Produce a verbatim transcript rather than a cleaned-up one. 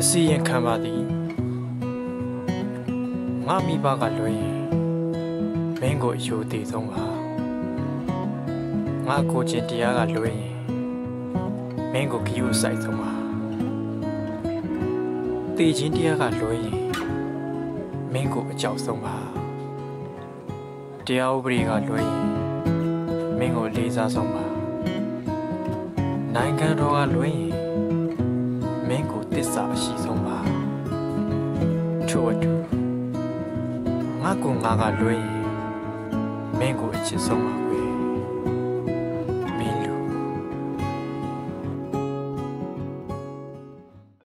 စီရင်ခံပါသည်ငါမိဘကလွင်မင်းကိုအယိုသေးဆုံးပါငါကိုချင်းတရားကလွင်မင်းကိုခယူဆိုင်ဆုံးပါတည်ခြင်းတရားကလွင်မင်းကိုအကြောက်ဆုံးပါတရားဥပဒေကလွင်မင်းကိုလေးစားဆုံးပါနိုင်ငံတော်ကလွင်မင်းကိုတစ္ဆာအရှိဆုံးပါထို့အတူငါကိုငါကလွင်မင်းကိုအချစ်ဆုံးပါ